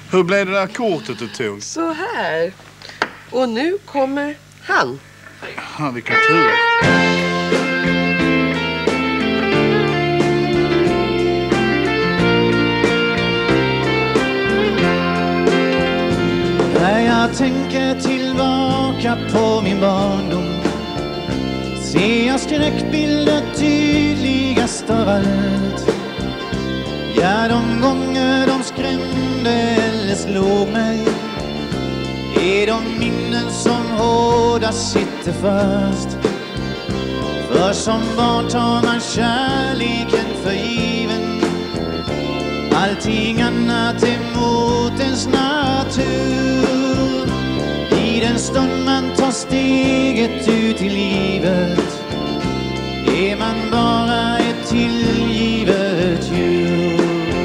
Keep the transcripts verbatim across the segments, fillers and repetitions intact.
Hur blev det där kortet du tog? Så här. Och nu kommer han. Ja, vilken tur. När jag tänker tillbaka på min barndom ser jag skräckbilder tydligast av allt. Ja, de gånger de skrämde eller slog mig är de minnen som hårdast sitter fast. För som barn tar man kärleken för given, allting annat emot ens natur. I den stund man tar steget ut i livet är man bara ett tillgivet djur.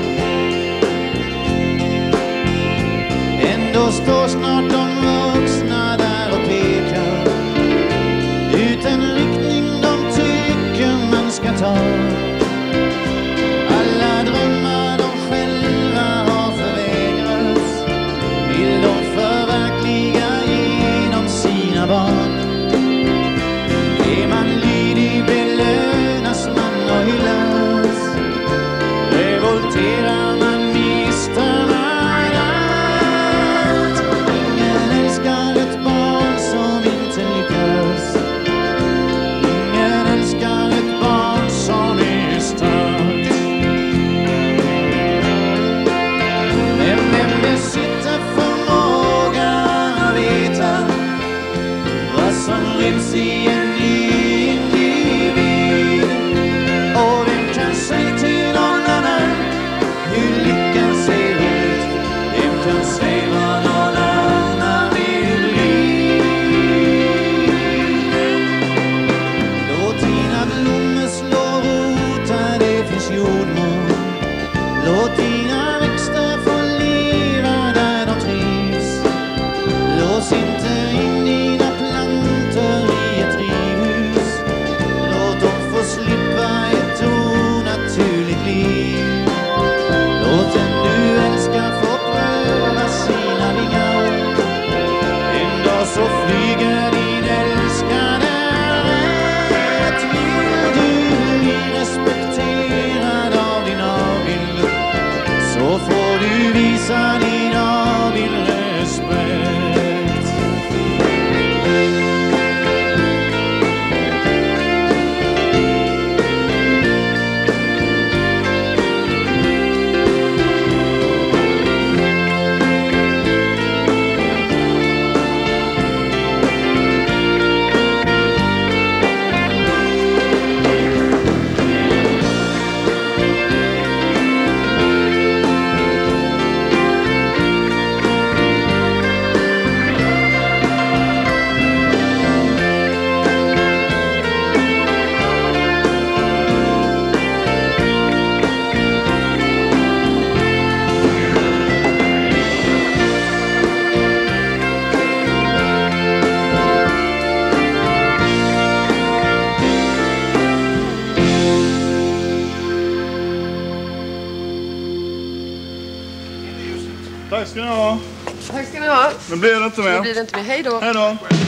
Ändå står snart de vuxna där och pekar ut en riktning de tycker man ska ta. Alla drömmar de själva har förvägrats vill de förverkliga genom sina barn. Är man lydig belönas man och hyllas, revolterar man mister man allt. Ingen älskar ett barn som inte lyckas, ingen älskar ett barn som är stört. Men vem besitter förmågan att veta vad som ryms i en individ? Och vem kan säga till någon annan hur lyckan ser ut? Vem kan säga vad någon annan vill bli? Låt dina blommor slå rot där det finns jordmån. Låt dina växter få leva där de trivs. Lås inte in dina plantor i ett drivhus. Låt dem få slippa ett onaturligt liv. Låt den du älskar få pröva sina vingar. En dag så flyger din älskade rätt. Vill du bli respekterad av din avbild, så får du visa din avbild respekt. Tack ska ni ha. Tack ska ni ha. Nu blir det inte mer. Nu blir det inte mer. Hej då. Hej då.